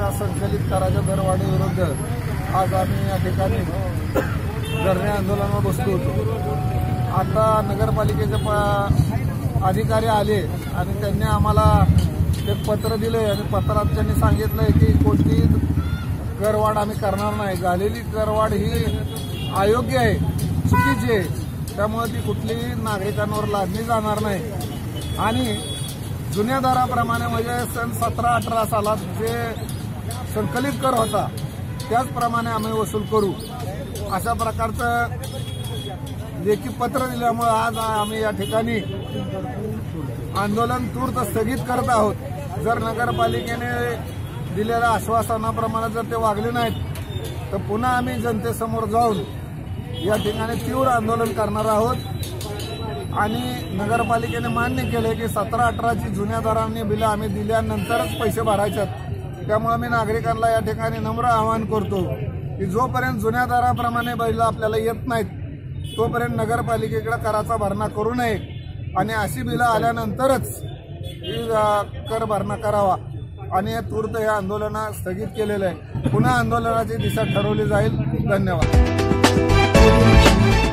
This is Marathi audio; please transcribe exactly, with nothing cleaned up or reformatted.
या संकलित कराच्या दरवाढीविरुद्ध आज आम्ही या ठिकाणी धरणे आंदोलनावर बसलो होतो। आता नगरपालिकेचे अधिकारी आले आणि त्यांनी आम्हाला एक पत्र दिले आणि पत्रात त्यांनी सांगितलंय की कोणतीही करवाढ आम्ही करणार नाही। झालेली करवाढ ही अयोग्य आहे, चुकीची आहे, त्यामुळे ती कुठलीही नागरिकांवर लादली जाणार नाही आणि जुन्या दराप्रमाणे म्हणजे सन सतरा अठरा सालात जे संकलित कर होता त्याचप्रमाणे आम्ही वसूल करू, अशा प्रकारचं लेखी पत्र दिल्यामुळे आज आम्ही या ठिकाणी आंदोलन तूर्त स्थगित करत आहोत। जर नगरपालिकेने दिलेल्या आश्वासनाप्रमाणे जर ते वागले नाहीत तर पुन्हा आम्ही जनतेसमोर जाऊन या ठिकाणी तीव्र आंदोलन करणार आहोत आणि नगरपालिकेने मान्य केले की सतरा अठराची जुन्या दरांनी बिलं आम्ही दिल्यानंतरच पैसे भरायचे। त्यामुळे मी नागरिकांना या ठिकाणी नम्र आवाहन करतो की जोपर्यंत जुन्या दराप्रमाणे बिलं आपल्याला येत नाहीत तोपर्यंत नगरपालिकेकडे कराचा भरणा करू नये आणि अशी बिलं आल्यानंतरच कर भरणा करावा आणि तूर्त हे आंदोलन स्थगित केलेलं आहे। पुन्हा आंदोलनाची दिशा ठरवली जाईल। धन्यवाद।